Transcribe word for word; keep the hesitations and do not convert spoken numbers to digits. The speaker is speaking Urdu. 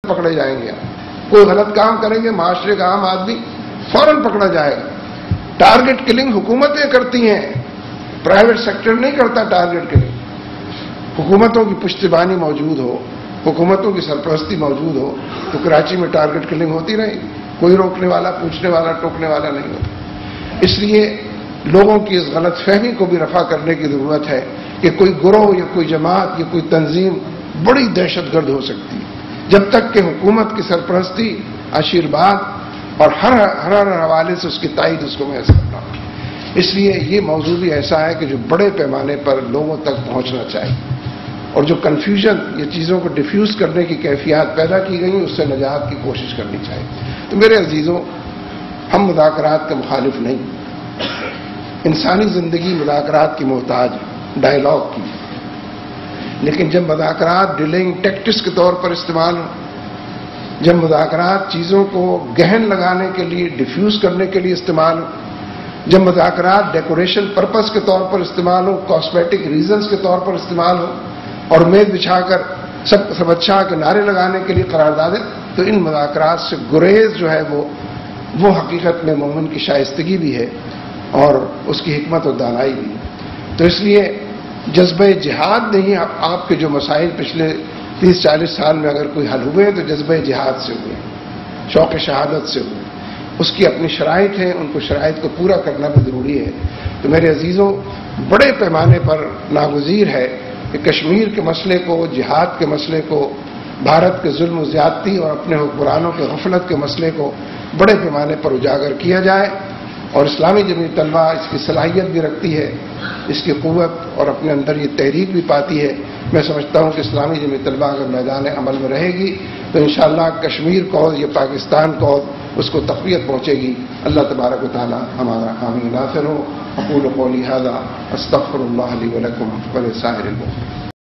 پکڑے جائیں گے. کوئی غلط کام کریں گے معاشرے کا عام آدمی فوراً پکڑا جائے گا. ٹارگٹ کلنگ حکومتیں کرتی ہیں، پرائیویٹ سیکٹر نہیں کرتا ٹارگٹ کلنگ. حکومتوں کی پشتیبانی موجود ہو، حکومتوں کی سرپرستی موجود ہو تو کراچی میں ٹارگٹ کلنگ ہوتی رہے، کوئی روکنے والا، پوچھنے والا، ٹوکنے والا نہیں ہوتا. اس لیے لوگوں کی اس غلط فہمی کو بھی رفع کرنے کی ضرورت ہے کہ کوئی گروہ یا کوئی جماعت یا کوئی تنظیم بڑی دہشت گرد ہو سکتی ہے جب تک کہ حکومت کی سرپرستی، آشیرواد اور ہر ہر ہر حوالے سے اس کی تائید اس کو میسر نہ ہو. اس لیے یہ موضوع بھی ایسا ہے کہ جو بڑے پیمانے پر لوگوں تک پہنچنا چاہیے، اور جو کنفیوژن، یہ چیزوں کو ڈیفیوز کرنے کی کیفیات پیدا کی گئی اس سے نجات کی کوشش کرنی چاہیے. تو میرے عزیزوں، ہم مذاکرات کے مخالف نہیں. انسانی زندگی مذاکرات کی محتاج ہے، ڈائیلاگ کی. لیکن جب مذاکرات ڈیلنگ ٹیکٹکس کے طور پر استعمال ہوں، جب مذاکرات چیزوں کو گہن لگانے کے لیے، ڈیفیوز کرنے کے لیے استعمال ہوں، جب مذاکرات ڈیکوریشن پرپس کے طور پر استعمال ہو، کاسمیٹک ریزنز کے طور پر استعمال ہو، اور میز بچھا کر سب سب اچھا کے نعرے لگانے کے لیے قرار دادیں، تو ان مذاکرات سے گریز جو ہے وہ وہ حقیقت میں مومن کی شائستگی بھی ہے اور اس کی حکمت و دانائی بھی. تو اس لیے جذبہ جہاد نہیں، آپ کے جو مسائل پچھلے تیس چالیس سال میں اگر کوئی حل ہوئے تو جذبہ جہاد سے ہوئے، شوق شہادت سے ہوئے. اس کی اپنی شرائط ہیں، ان کو شرائط کو پورا کرنا بھی ضروری ہے. تو میرے عزیزوں، بڑے پیمانے پر ناگزیر ہے کہ کشمیر کے مسئلے کو، جہاد کے مسئلے کو، بھارت کے ظلم و زیادتی اور اپنے حکمرانوں کے غفلت کے مسئلے کو بڑے پیمانے پر اجاگر کیا جائے. اور اسلامی جمعیت طلبہ اس کی صلاحیت بھی رکھتی ہے، اس کی قوت اور اپنے اندر یہ تحریک بھی پاتی ہے. میں سمجھتا ہوں کہ اسلامی جمعیت طلبہ اگر میدان عمل میں رہے گی تو انشاءاللہ کشمیر کو، یہ پاکستان کو، اس کو تقویت پہنچے گی. اللہ تبارک و تعالی ہمارا حامی ناصر ہو. اقول قولی ھذا استغفر اللہ لی ولکم ولسائر المؤمنین.